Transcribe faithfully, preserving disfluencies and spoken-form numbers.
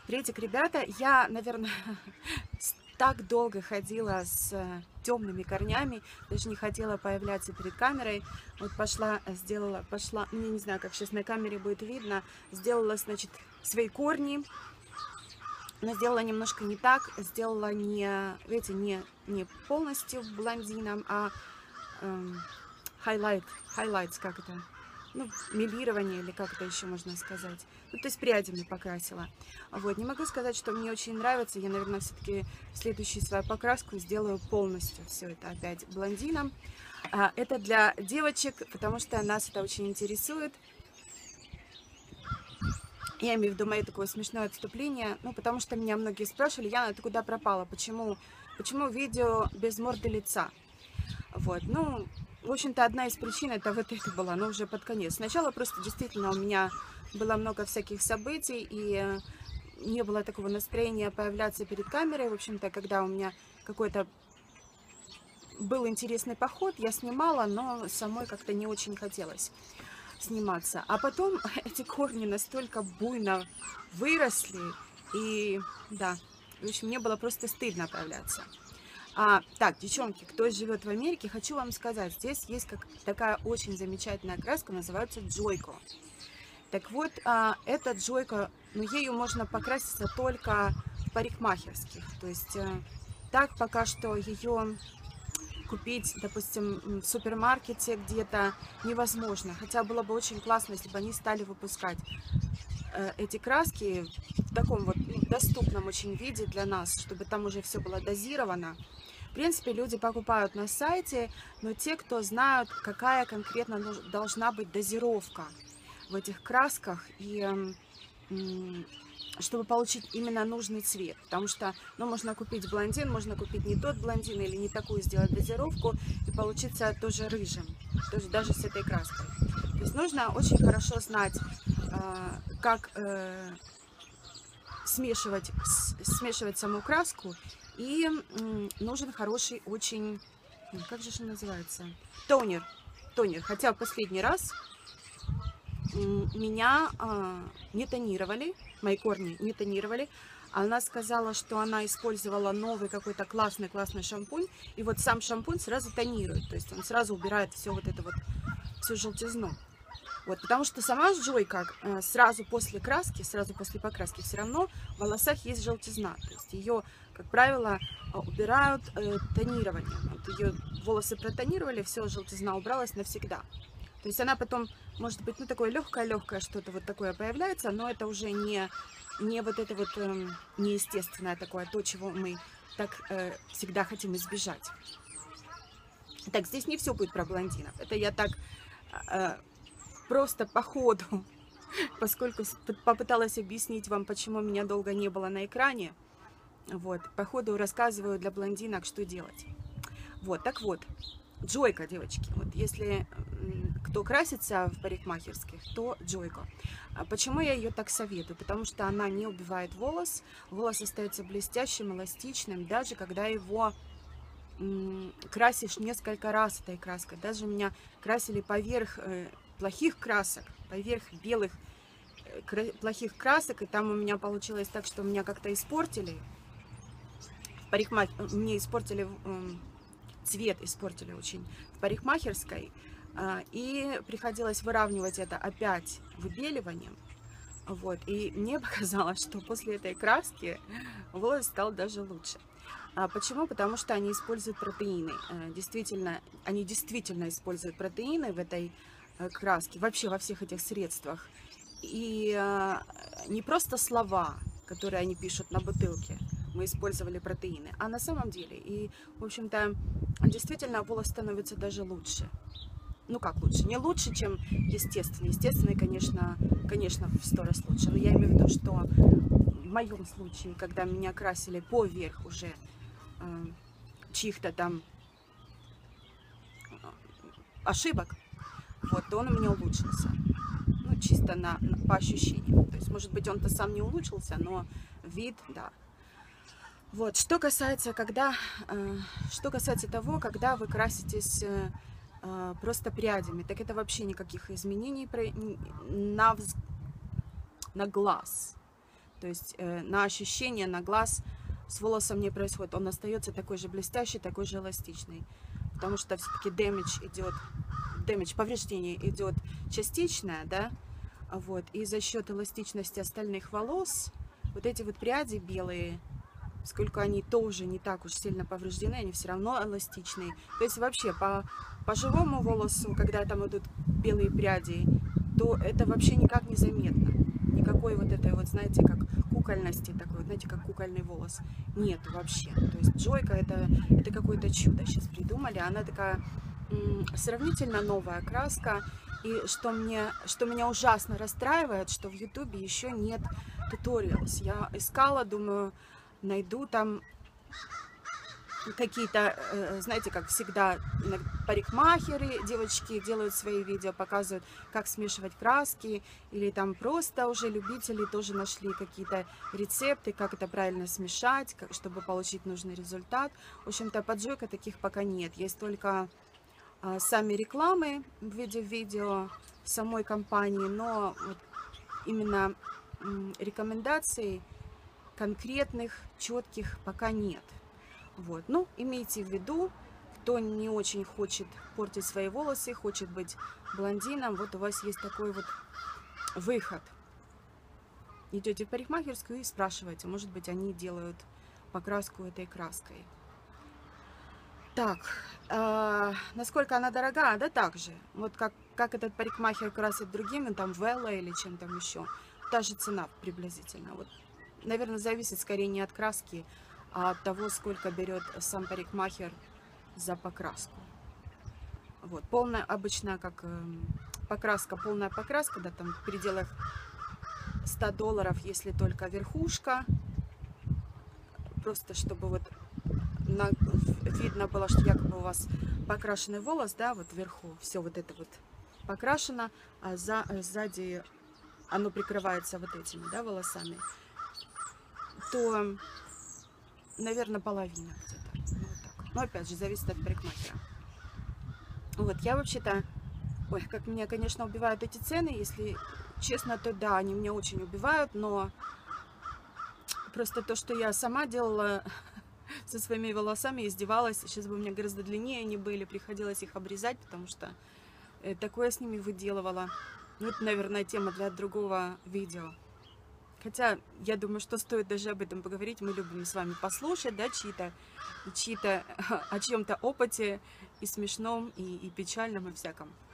Приветик, ребята. Я, наверное, так долго ходила с темными корнями, даже не хотела появляться перед камерой. Вот пошла, сделала, пошла, ну, я не знаю, как сейчас на камере будет видно, сделала, значит, свои корни, но сделала немножко не так, сделала не, видите, не, не полностью блондином, а эм, highlight, highlights, как это, ну, мелирование, или как это еще можно сказать. Ну, то есть прядями покрасила. Вот, не могу сказать, что мне очень нравится. Я, наверное, все-таки следующую свою покраску сделаю полностью все это опять блондином. А, это для девочек, потому что нас это очень интересует. Я имею в виду мое такое смешное отступление. Ну, потому что меня многие спрашивали: Яна, ты куда пропала? Почему, почему видео без морды лица? Вот, ну... В общем-то, одна из причин это вот это была, но уже под конец. Сначала просто действительно у меня было много всяких событий, и не было такого настроения появляться перед камерой. В общем-то, когда у меня какой-то был интересный поход, я снимала, но самой как-то не очень хотелось сниматься. А потом эти корни настолько буйно выросли, и да, в общем, мне было просто стыдно появляться. А, так, девчонки, кто живет в Америке, хочу вам сказать, здесь есть как такая очень замечательная краска, называется Joico. Так вот, а, эта Joico, ну, ею можно покраситься только в парикмахерских. То есть, а, так пока что ее купить, допустим, в супермаркете где-то невозможно. Хотя было бы очень классно, если бы они стали выпускать э, эти краски в таком вот доступном очень виде для нас, чтобы там уже все было дозировано. В принципе, люди покупают на сайте, но те, кто знают, какая конкретно должна быть дозировка в этих красках, и чтобы получить именно нужный цвет. Потому что, ну, можно купить блондин, можно купить не тот блондин или не такую сделать дозировку и получиться тоже рыжим, тоже даже с этой краской. То есть нужно очень хорошо знать, как смешивать, смешивать саму краску. И нужен хороший очень, как же он называется, тонер, тонер. Хотя в последний раз меня а, не тонировали, мои корни не тонировали. Она сказала, что она использовала новый какой-то классный-классный шампунь. И вот сам шампунь сразу тонирует, то есть он сразу убирает все вот это вот, всю желтизну. Вот, потому что сама Joico э, сразу после краски, сразу после покраски все равно в волосах есть желтизна. То есть ее, как правило, убирают э, тонированием. Вот ее волосы протонировали, все, желтизна убралась навсегда. То есть она потом, может быть, ну такое легкое-легкое что-то вот такое появляется, но это уже не, не вот это вот э, неестественное такое, то, чего мы так э, всегда хотим избежать. Так, здесь не все будет про блондинов. Это я так... Э, Просто по ходу, поскольку попыталась объяснить вам, почему меня долго не было на экране, вот, по ходу рассказываю для блондинок, что делать. Вот, так вот, Joico, девочки, вот если кто красится в парикмахерских, то Joico. А почему я ее так советую? Потому что она не убивает волос, волос остается блестящим, эластичным, даже когда его красишь несколько раз этой краской. Даже меня красили поверх плохих красок, поверх белых кра плохих красок, и там у меня получилось так, что меня как-то испортили, в парикмах... мне испортили э, цвет, испортили очень в парикмахерской, э, и приходилось выравнивать это опять выбеливанием. Вот, и мне показалось, что после этой краски волос стал даже лучше. А почему? Потому что они используют протеины. Действительно, они действительно используют протеины в этой краски, вообще во всех этих средствах. И не просто слова, которые они пишут на бутылке, мы использовали протеины, а на самом деле. И, в общем-то, действительно волос становится даже лучше. Ну как лучше? Не лучше, чем естественный. Естественный, конечно, конечно, в сто раз лучше. Но я имею в виду, что в моем случае, когда меня красили поверх уже э, чьих-то там ошибок, вот, то он у меня улучшился. Ну, чисто на, на, по ощущениям. То есть, может быть, он-то сам не улучшился, но вид, да. Вот, что касается, когда, э, что касается того, когда вы краситесь э, э, просто прядями, так это вообще никаких изменений на, на глаз. То есть э, на ощущение, на глаз с волосом не происходит. Он остается такой же блестящий, такой же эластичный. Потому что все-таки дэмидж идет, дэмидж, повреждение идет частичное, да, вот, и за счет эластичности остальных волос, вот эти вот пряди белые, сколько они тоже не так уж сильно повреждены, они все равно эластичные. То есть вообще по, по живому волосу, когда там идут белые пряди, то это вообще никак не заметно. Никакой вот этой вот, знаете, как кукольности такой, знаете, как кукольный волос. Нет вообще. То есть Джойка это, это какое-то чудо сейчас придумали. Она такая м, сравнительно новая краска. И что, мне, что меня ужасно расстраивает, что в Ютубе еще нет туториалс. Я искала, думаю, найду там какие-то, знаете, как всегда, парикмахеры, девочки делают свои видео, показывают, как смешивать краски, или там просто уже любители тоже нашли какие-то рецепты, как это правильно смешать, как, чтобы получить нужный результат. В общем-то, под Джойка таких пока нет, есть только а, сами рекламы в виде видео самой компании, но вот именно м, рекомендаций конкретных, четких пока нет. Вот. Ну, имейте в виду, кто не очень хочет портить свои волосы, хочет быть блондином, вот у вас есть такой вот выход. Идете в парикмахерскую и спрашиваете, может быть, они делают покраску этой краской. Так, э, насколько она дорога? Да так же. Вот как, как этот парикмахер красит другими, там, Велла или чем там еще. Та же цена приблизительно. Вот, наверное, зависит скорее не от краски, а от того, сколько берет сам парикмахер за покраску. Вот, полная, обычно как э, покраска, полная покраска, да, там в пределах ста долларов, если только верхушка, просто чтобы вот на, видно было, что якобы у вас покрашенный волос, да, вот вверху, все вот это вот покрашено, а за, сзади оно прикрывается вот этими, да, волосами, то, наверное, половина где-то. Вот так. Но опять же, зависит от парикмахера. Вот, я вообще-то, ой, как меня, конечно, убивают эти цены, если честно, то да, они меня очень убивают, но просто то, что я сама делала со своими волосами, издевалась, сейчас бы у меня гораздо длиннее они были, приходилось их обрезать, потому что такое с ними выделывала. Ну, это, наверное, тема для другого видео. Хотя, я думаю, что стоит даже об этом поговорить. Мы любим с вами послушать, да, чьи-то, чьи-то о чьем-то опыте, и смешном, и, и печальном, и всяком.